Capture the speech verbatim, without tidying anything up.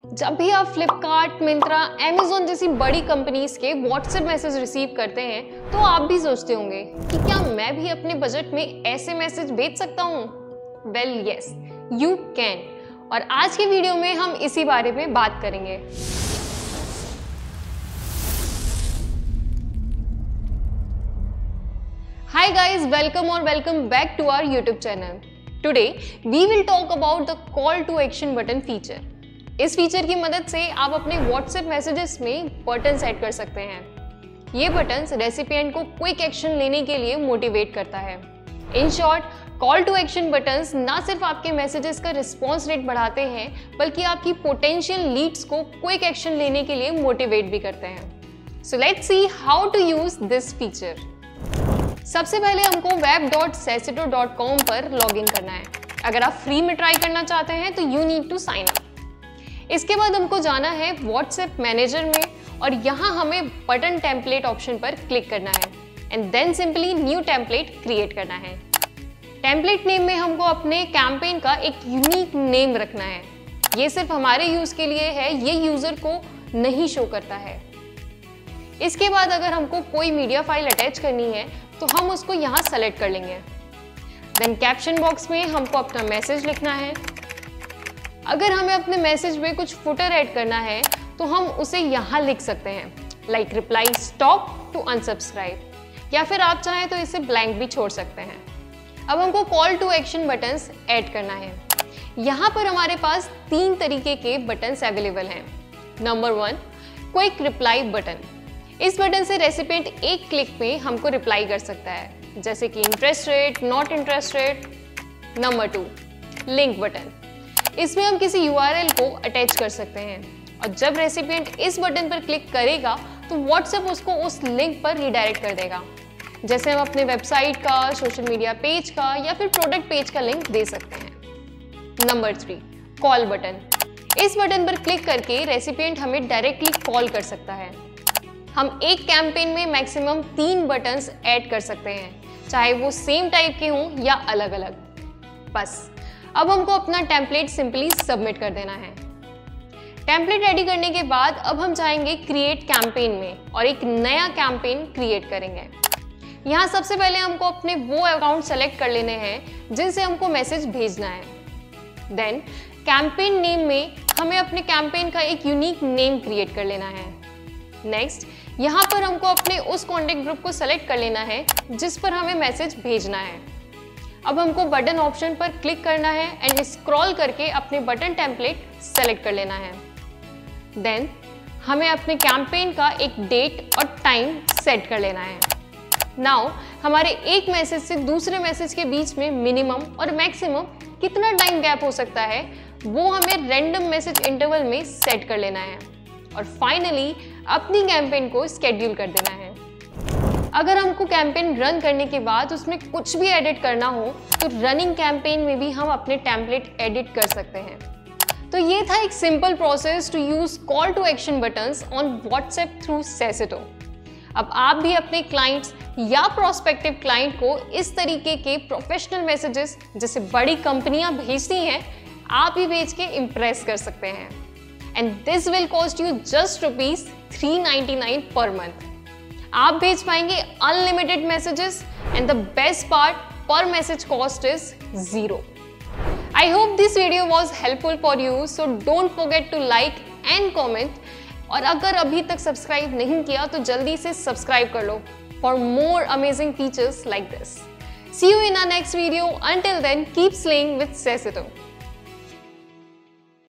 जब भी आप फ्लिपकार्ट, मिंत्रा, अमेज़न जैसी बड़ी कंपनीज के व्हाट्सएप मैसेज रिसीव करते हैं तो आप भी सोचते होंगे कि क्या मैं भी अपने बजट में ऐसे मैसेज भेज सकता हूँ? Well yes, you can. और आज के वीडियो में हम इसी बारे में बात करेंगे। Hi guys, welcome or welcome back to our YouTube channel. Today we will talk about the call to action button feature. इस फीचर की मदद से आप अपने WhatsApp मैसेजेस में बटन सेट कर सकते हैं। ये बटन्स रेसिपिएंट को क्विक एक्शन लेने के लिए मोटिवेट करता है। In short, call to action buttons ना सिर्फ आपके मैसेजेस का रिस्पॉन्स रेट बढ़ाते हैं, बल्कि आपकी पोटेंशियल लीड्स को क्विक एक्शन लेने के लिए मोटिवेट भी करते हैं। So let's see how to use this feature. सबसे पहले हमको web dot Sassito dot com पर लॉगिन करना है। अगर आप फ्री में ट्राई करना चाहते हैं तो you need to sign up. इसके बाद हमको जाना है व्हाट्सएप मैनेजर में और यहाँ हमें बटन टेम्पलेट ऑप्शन पर क्लिक करना है and then simply new template create करना है। टेम्पलेट नेम में हमको अपने कैंपेन का एक यूनिक नेम रखना है। ये सिर्फ हमारे यूज के लिए है, ये यूजर को नहीं शो करता है। इसके बाद अगर हमको कोई मीडिया फाइल अटैच करनी है तो हम उसको यहाँ सेलेक्ट कर लेंगे। देन कैप्शन बॉक्स में हमको अपना मैसेज लिखना है। अगर हमें अपने मैसेज में कुछ फुटर ऐड करना है तो हम उसे यहाँ लिख सकते हैं, like reply stop to unsubscribe, या फिर आप चाहें तो इसे ब्लैंक भी छोड़ सकते हैं। अब हमको call to action buttons add करना है। यहाँ पर हमारे पास तीन तरीके के बटन्स अवेलेबल हैं। Number one, quick reply button. इस बटन से रेसिपिएंट एक क्लिक में हमको रिप्लाई कर सकता है, जैसे कि interested, not interested. Number two, link button. इसमें हम किसी यू आर एल को अटैच कर सकते हैं और जब रेसिपिएंट इस बटन पर क्लिक करेगा तो व्हाट्सएप उसको उस लिंक पर रिडायरेक्ट कर देगा। जैसे हम अपने वेबसाइट का, सोशल मीडिया पेज का या फिर प्रोडक्ट पेज का लिंक दे सकते हैं। Number three, call button. इस बटन पर क्लिक करके रेसिपिएंट हमें डायरेक्टली कॉल कर सकता है। हम एक कैंपेन में मैक्सिमम तीन बटन्स ऐड कर सकते हैं, चाहे वो सेम टाइप के हों या अलग अलग। बस अब हमको अपना टेम्पलेट सिंपली सबमिट कर देना है। टेम्पलेट रेडी करने के बाद अब हम जाएंगे क्रिएट कैंपेन में और एक नया कैंपेन क्रिएट करेंगे। यहाँ सबसे पहले हमको अपने वो अकाउंट सेलेक्ट कर लेने हैं जिनसे हमको मैसेज भेजना है। देन कैंपेन नेम में हमें अपने कैंपेन का एक यूनिक नेम क्रिएट कर लेना है। नेक्स्ट, यहाँ पर हमको अपने उस कॉन्टेक्ट ग्रुप को सेलेक्ट कर लेना है जिस पर हमें मैसेज भेजना है। अब हमको बटन ऑप्शन पर क्लिक करना है एंड स्क्रॉल करके अपने बटन टेम्पलेट सेलेक्ट कर लेना है। देन हमें अपने कैंपेन का एक डेट और टाइम सेट कर लेना है। नाउ हमारे एक मैसेज से दूसरे मैसेज के बीच में मिनिमम और मैक्सिमम कितना टाइम गैप हो सकता है वो हमें रैंडम मैसेज इंटरवल में सेट कर लेना है और फाइनली अपनी कैंपेन को स्केड्यूल कर देना है। अगर हमको कैंपेन रन करने के बाद उसमें कुछ भी एडिट करना हो तो रनिंग कैंपेन में भी हम अपने टेम्पलेट एडिट कर सकते हैं। तो ये था एक simple process to use call to action buttons on WhatsApp through Sassito. अब आप भी अपने क्लाइंट्स या प्रोस्पेक्टिव क्लाइंट को इस तरीके के प्रोफेशनल मैसेजेस जैसे बड़ी कंपनियां भेजती हैं, आप भी भेज के इम्प्रेस कर सकते हैं। And this will cost you just rupees three ninety nine per month. आप भेज पाएंगे unlimited messages and the best part, per message cost is zero. I hope this video was helpful for you, so don't forget to like and comment. और अगर अभी तक subscribe नहीं किया तो जल्दी से सब्सक्राइब कर लो for more amazing features like this. See you in our next video. Until then keep slaying with सैसिटो।